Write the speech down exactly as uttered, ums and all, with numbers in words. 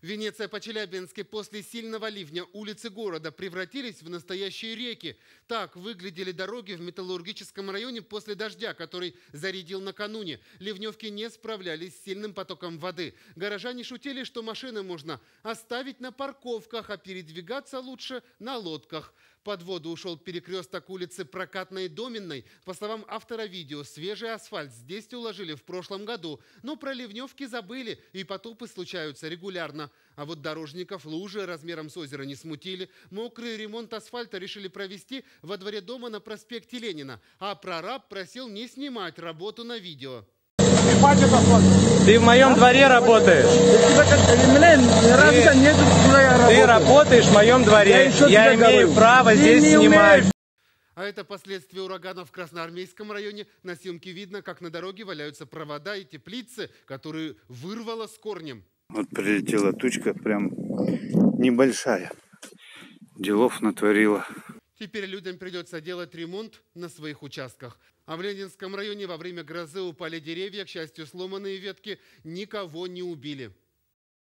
Венеция по-челябински. После сильного ливня улицы города превратились в настоящие реки. Так выглядели дороги в Металлургическом районе после дождя, который зарядил накануне. Ливневки не справлялись с сильным потоком воды. Горожане шутили, что машины можно оставить на парковках, а передвигаться лучше на лодках. Под воду ушел перекресток улицы Прокатной Доменной. По словам автора видео, свежий асфальт здесь уложили в прошлом году. Но про ливневки забыли, и потопы случаются регулярно. А вот дорожников лужи размером с озеро не смутили. Мокрый ремонт асфальта решили провести во дворе дома на проспекте Ленина. А прораб просил не снимать работу на видео. Ты в моем дворе работаешь. Ты, ты работаешь в моем дворе. Я, Я имею говорю. право здесь снимать. А это последствия урагана в Красноармейском районе. На съемке видно, как на дороге валяются провода и теплицы, которые вырвало с корнем. Вот прилетела тучка, прям небольшая. Делов натворила. Теперь людям придется делать ремонт на своих участках. А в Ленинском районе во время грозы упали деревья, к счастью, сломанные ветки никого не убили.